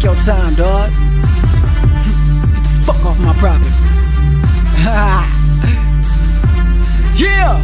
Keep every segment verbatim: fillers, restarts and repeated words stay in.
your time, dog. Get the fuck off my property. Yeah.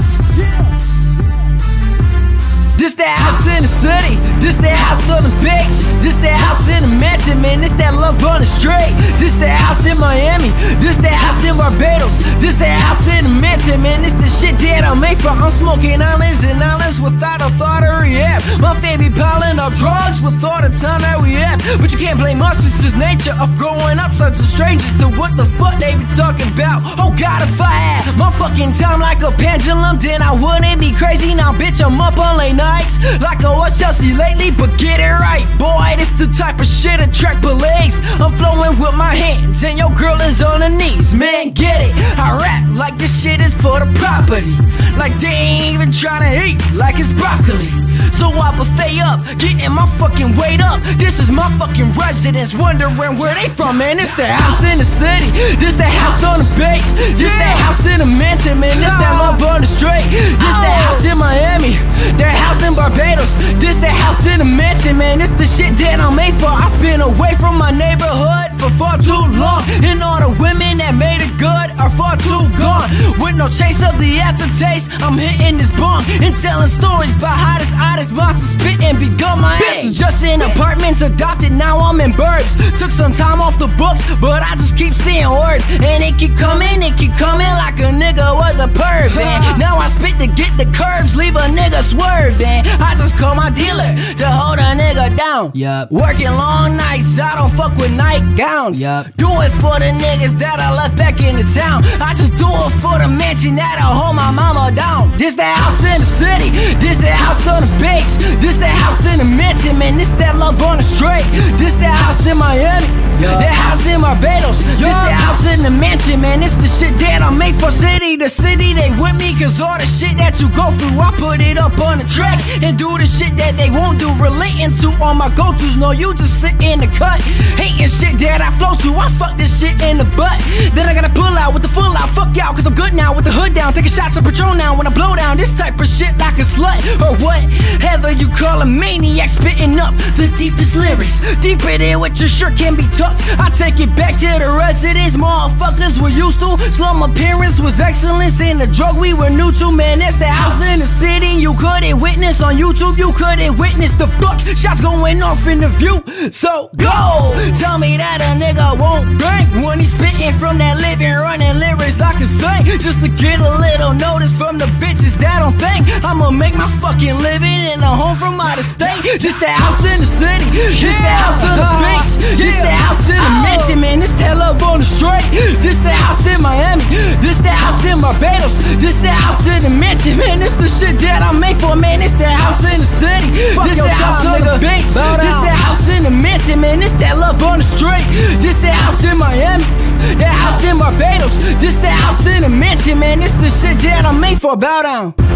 This that house in the city, this that house on the beach, this that house in the mansion, man, this that love on the street. This that house in Miami, this that house in Barbados, this that house in the mansion, man, this the shit that I made for. I'm smoking islands and islands without a thought of rehab. My baby piling up drugs with all the time that we have. But you can't blame us, it's just nature of growing up such a stranger to what the fuck they be talking about. Oh God, if I had my fucking time like a pendulum, then I wouldn't be crazy. Now bitch, I'm up all late night like I was Chelsea lately, but get it right, boy. This the type of shit attract police. I'm flowing with my hands and your girl is on her knees. Man, get it? I rap like this shit is for the property, like they ain't even tryna eat like it's broccoli. So I buffet up, getting my fucking weight up. This is my fucking residence, wondering where they from, man. It's the house in the city, this the house on the beach, this that house in the mansion, man. This that love on the street, this that house in Miami, that house in Barbados, this the house in the mansion, man. This the shit that I'm made for. I've been away from my neighborhood for far too long, and all the women that made it good are far too gone. With no chase of the aftertaste, I'm hitting this bong and telling stories about how this artist monster spit and begun my age. This is just in apartments adopted, now I'm in burbs. Took some time off the books, but I just keep seeing words, and it keep coming, it keep coming like a nigga was a perv. And now I spit to get the curves, leave a nigga swerving. I just call my dealer to hold a nigga down. Yup. Working long nights, I don't fuck with nightgowns. Yup. Do it for the niggas that I left back in the town. I just do it for the mansion that'll hold my mama down. This the house in the city, this the house on the beach, this the house in the mansion, man. This that love on the street, this the house in Miami, yup. That house in Barbados, yup. This the house in the mansion, man. This the shit that I made for city to city. They with me cause all the shit that you go through, I put it up on the track and do the shit that they won't do, relating to all my go-tos. No, you just sit in the cut, hating shit that I flow to. I fuck this shit in the butt, then I gotta pull out with the full out. Fuck y'all cause I'm good now with the hood down, taking shots of Patron now when I blow down. This type of shit like a slut or whatever you call a maniac, spitting up the deepest lyrics, deeper than what your shirt can be tucked. I take it back to the residence, motherfuckers were used to. Slum appearance was excellence in the drug we were new to, man. That's the house in the city you couldn't witness on YouTube. You couldn't witness the buck shots going off in the view. So go tell me that a nigga won't bang when he's spitting from that living, running lyrics like a sing, just to get a little notice from the bitches that don't think I'ma make my fucking living in a home from out of state. This the house in the city, this the house on the beach, this the house in the mansion, man. This that love on the street, this the house in Miami, this the house in Barbados, this the house in the mansion, man. This the shit that I made for, man. This the house in the city, this the house on the beach, this the house in the mansion, man. This that love on the street, this the house in Miami, that house in Barbados, this the house in the mansion, man. This the shit that I made for. Bow down.